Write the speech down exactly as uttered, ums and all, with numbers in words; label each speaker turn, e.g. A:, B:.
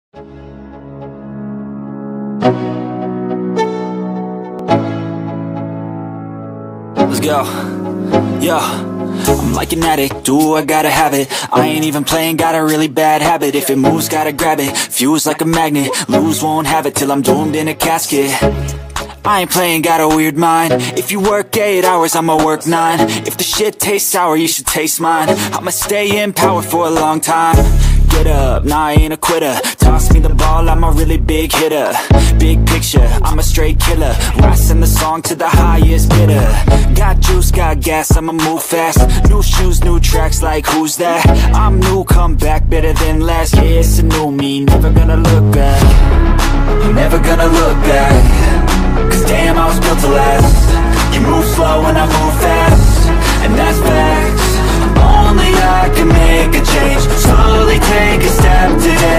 A: Let's go. Yo, I'm like an addict, do I gotta have it. I ain't even playing, got a really bad habit. If it moves, gotta grab it, fuse like a magnet. Lose, won't have it till I'm doomed in a casket. I ain't playing, got a weird mind. If you work eight hours, I'ma work nine. If the shit tastes sour, you should taste mine. I'ma stay in power for a long time. Get up, nah, I ain't a quitter. Toss me the ball, I'm a really big hitter. Big picture, I'm a straight killer. Rising the song to the highest bidder. Got juice, got gas, I'ma move fast. New shoes, new tracks, like who's that? I'm new, come back, better than last. Yeah, it's a new me, never gonna look back. Never gonna look back. Cause damn, I was built to last. You move slow and I move fast, and that's facts. Only I can make a change. Slowly take a step today.